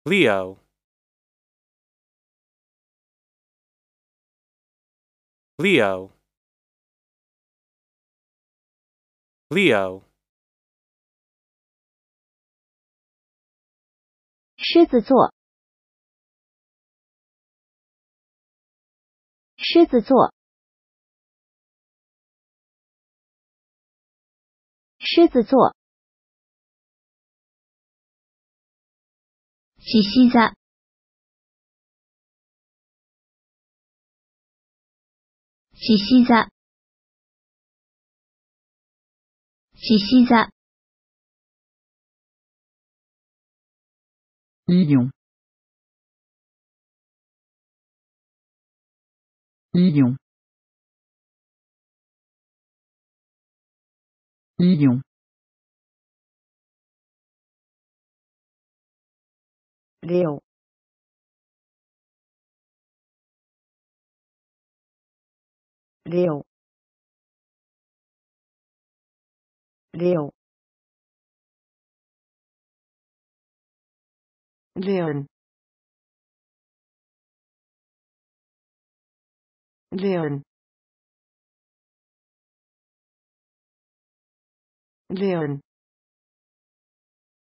Leo, Leo, Leo, 狮子座，狮子座，狮子座。獅子座，獅子座，獅子座。 Lion, Lion, Lion, Léon, Léon, Léon, Léon, Léon, Léon.